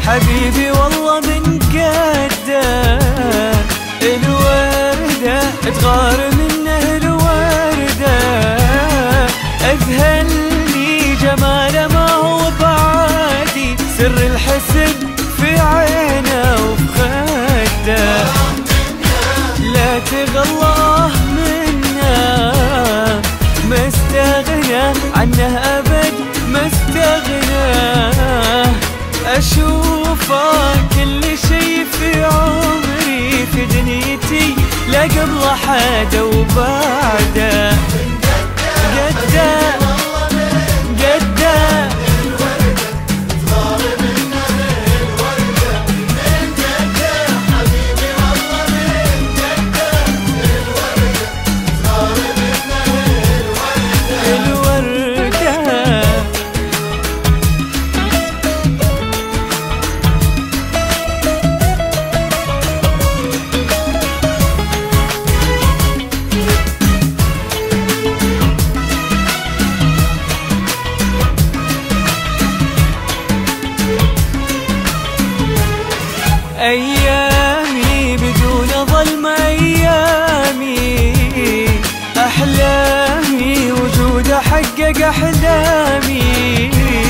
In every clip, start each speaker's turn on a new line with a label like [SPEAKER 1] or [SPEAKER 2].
[SPEAKER 1] حبيبي والله من قده الوردة تغار منه الوردة، أذهلني جماله ما هو بعادي، سر الحسن في عينه وفي خده، لا تغلاه منه ما استغنى عنه أبد ما استغنى، أشوفه كل شي في عمري في دنيتي، لا قبل حدا وبعده، قده قده أيامي بدون ظلم، أيامي أحلامي وجوده حقق أحلامي،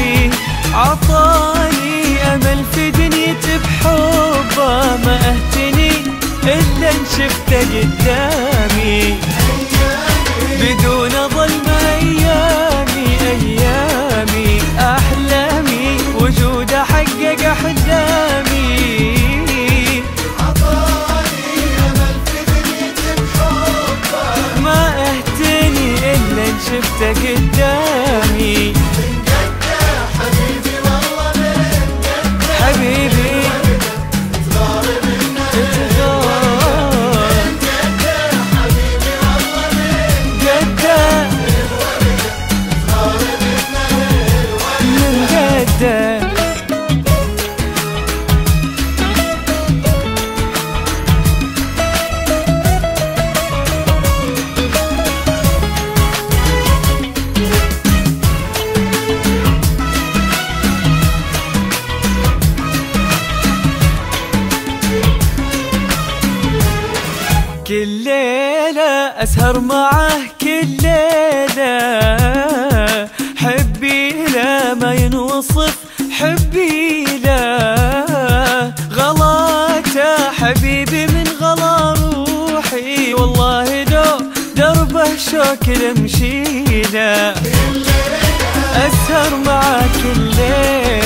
[SPEAKER 1] عطاني أمل في دنيتي بحبه، ما أهتني إلا إن شفته قدامي، بدون ظلم أيامي أيامي أحلامي وجوده حقق أحلامي، شفته قدامي، من قده حبيبي والله من قده، حبيبي تغار منه تغار، من قده حبيبي والله من قده، تغار منه من قده. كل ليلة أسهر معه كل ليلة، حبي له ما ينوصف حبي له، غلاته حبيبي من غلا روحي، والله لو دربه شوك لمشيله، أسهر معه كل ليلة